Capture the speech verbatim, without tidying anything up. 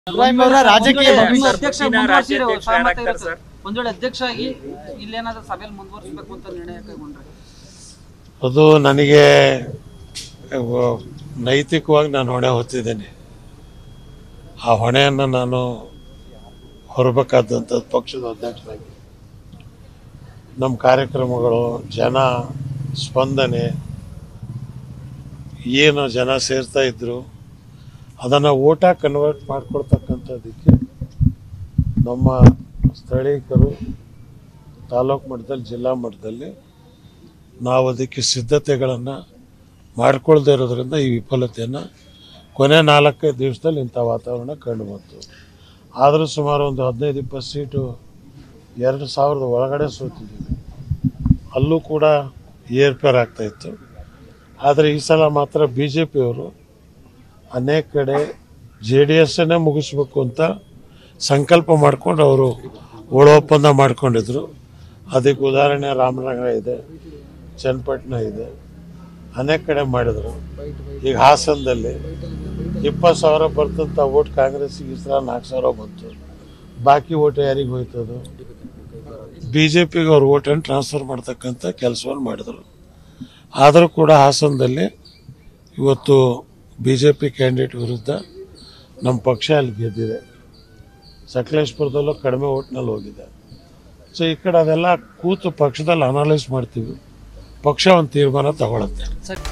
ಇಬ್ರಾಹಿಂ ಅವರ ರಾಜಕೀಯ ಅಧ್ಯಕ್ಷ ಮುಂದುವರಿಸಿರೋ ಒಂದ್ ವೇಳೆ ಅಧ್ಯಕ್ಷ ಆಗಿ ಇಲ್ಲೇನಾದ್ರೂ ಸಭೆಯಲ್ಲಿ ಮುಂದುವರಿಸಬೇಕು ಅಂತ ನಿರ್ಣಯ ಕೈಗೊಂಡ್ರೆ ಅದು ನನಗೆ ನೈತಿಕವಾಗಿ ನಾನು ಹೊಣೆ ಹೊತ್ತಿದ್ದೇನೆ. ಆ ಹೊಣೆಯನ್ನು ನಾನು ಹೊರಬೇಕಾದಂಥದ್ದು ಪಕ್ಷದ ಅಧ್ಯಕ್ಷರಾಗಿ. ನಮ್ಮ ಕಾರ್ಯಕ್ರಮಗಳು, ಜನ ಸ್ಪಂದನೆ, ಏನು ಜನ ಸೇರ್ತಾ ಇದ್ರು ಅದನ್ನು ಓಟಾಗಿ ಕನ್ವರ್ಟ್ ಮಾಡ್ಕೊಳ್ತಕ್ಕಂಥದ್ದಕ್ಕೆ ನಮ್ಮ ಸ್ಥಳೀಕರು ತಾಲೂಕು ಮಟ್ಟದಲ್ಲಿ, ಜಿಲ್ಲಾ ಮಟ್ಟದಲ್ಲಿ ನಾವು ಅದಕ್ಕೆ ಸಿದ್ಧತೆಗಳನ್ನು ಮಾಡಿಕೊಳ್ದೇ ಇರೋದ್ರಿಂದ ಈ ವಿಫಲತೆಯನ್ನು ಕೊನೆ ನಾಲ್ಕೈದು ದಿವಸದಲ್ಲಿ ಇಂಥ ವಾತಾವರಣ ಕಂಡು ಬಂತು. ಆದರೂ ಸುಮಾರು ಒಂದು ಹದಿನೈದು ಇಪ್ಪತ್ತು ಸೀಟು ಎರಡು ಸಾವಿರದ ಒಳಗಡೆ ಸೋತಿದ್ದೀವಿ. ಅಲ್ಲೂ ಕೂಡ ಏರ್ಪೇರ್ ಆಗ್ತಾಯಿತ್ತು. ಆದರೆ ಈ ಸಲ ಮಾತ್ರ ಬಿ ಜೆ ಪಿಯವರು ಅನೇಕ ಕಡೆ ಜೆ ಡಿ ಎಸ್ಸನ್ನೇ ಮುಗಿಸ್ಬೇಕು ಅಂತ ಸಂಕಲ್ಪ ಮಾಡಿಕೊಂಡು ಅವರು ಒಳ ಒಪ್ಪಂದ ಮಾಡ್ಕೊಂಡಿದ್ರು. ಅದಕ್ಕೆ ಉದಾಹರಣೆ ರಾಮನಗರ ಇದೆ, ಚನ್ನಪಟ್ಟಣ ಇದೆ, ಅನೇಕ ಕಡೆ ಮಾಡಿದರು. ಈಗ ಹಾಸನದಲ್ಲಿ ಇಪ್ಪತ್ತು ಸಾವಿರ ಬರ್ತಂಥ ಓಟ್ ಕಾಂಗ್ರೆಸ್ಸಿಗೆ ಈ ಸಲ ನಾಲ್ಕು ಸಾವಿರ ಬಂತು. ಬಾಕಿ ಓಟ್ ಯಾರಿಗೆ ಹೋಯ್ತದು? ಬಿ ಜೆ ಪಿಗೆ ಅವ್ರ ಓಟನ್ನು ಟ್ರಾನ್ಸ್ಫರ್ ಮಾಡ್ತಕ್ಕಂಥ ಕೆಲಸವನ್ನು ಮಾಡಿದರು. ಆದರೂ ಕೂಡ ಹಾಸನದಲ್ಲಿ ಇವತ್ತು ಬಿ ಜೆ ಪಿ ಕ್ಯಾಂಡಿಡೇಟ್ ವಿರುದ್ಧ ನಮ್ಮ ಪಕ್ಷ ಅಲ್ಲಿ ಗೆದ್ದಿದೆ. ಸಕಲೇಶ್ಪುರದಲ್ಲೂ ಕಡಿಮೆ ಓಟ್ನಲ್ಲಿ ಹೋಗಿದೆ. ಸೊ ಈ ಕಡೆ ಅದೆಲ್ಲ ಕೂತು ಪಕ್ಷದಲ್ಲಿ ಅನಲೈಸ್ ಮಾಡ್ತೀವಿ. ಪಕ್ಷ ಒಂದು ತೀರ್ಮಾನ ತಗೊಳುತ್ತೆ.